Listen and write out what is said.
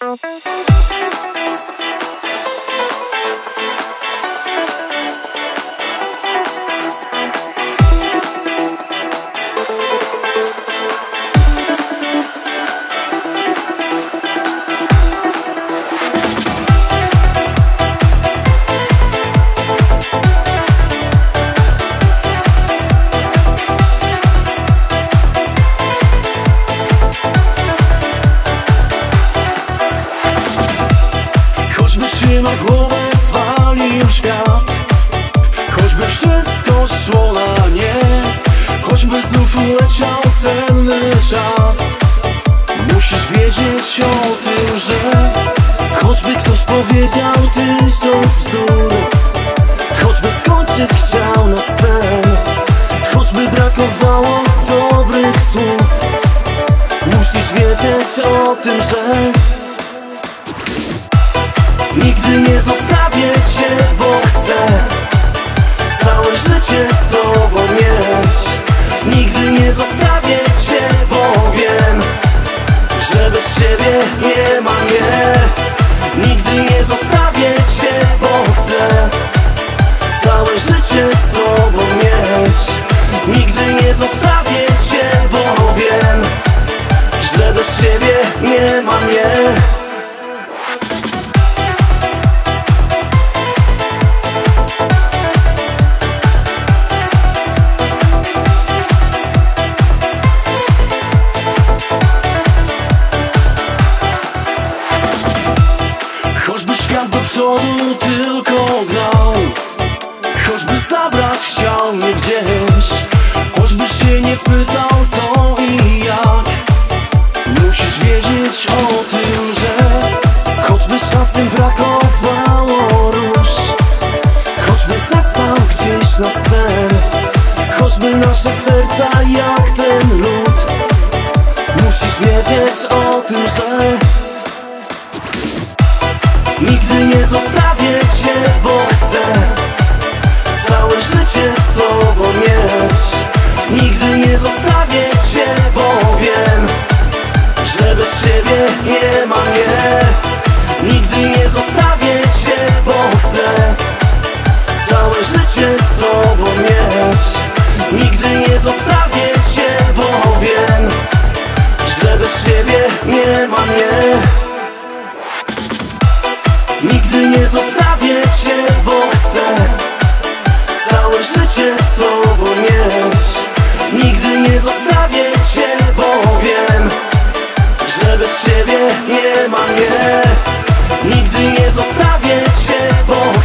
Na głowę zwalił świat, choćby wszystko szło na nie, choćby znów uleciał cenny czas. Musisz wiedzieć o tym, że choćby ktoś powiedział 1000 bzdur, choćby skończyć chciał na sen, choćby brakowało dobrych słów, musisz wiedzieć o tym, że nigdy nie zostawię cię, bo chcę całe życie z tobą mieć. Nigdy nie zostawię cię, bo wiem, że bez ciebie nie ma mnie. Nigdy nie zostawię cię, bo chcę całe życie z tobą mieć. Nigdy nie zostawię cię, bo wiem, że bez ciebie nie ma mnie. Choćby świat do przodu tylko grał, choćby zabrać chciał mnie gdzieś, choćby się nie pytał co i jak, musisz wiedzieć o tym, że choćby czasem brakowało róż, choćby zaspał gdzieś na sen, choćby nasze serca jak ten lód, musisz wiedzieć o tym, że nigdy nie zostawię cię, bo chcę całe życie z tobą mieć. Nigdy nie zostawię cię, bo wiem, że bez ciebie nie ma mnie. Nigdy nie zostawię cię, bo chcę całe życie z tobą mieć. Nigdy nie zostawię cię, bo wiem, że bez ciebie nie ma mnie. Nigdy nie zostawię cię, bo chcę całe życie z tobą mieć. Nigdy nie zostawię cię, bo wiem, że bez ciebie nie ma mnie. Nigdy nie zostawię cię, bo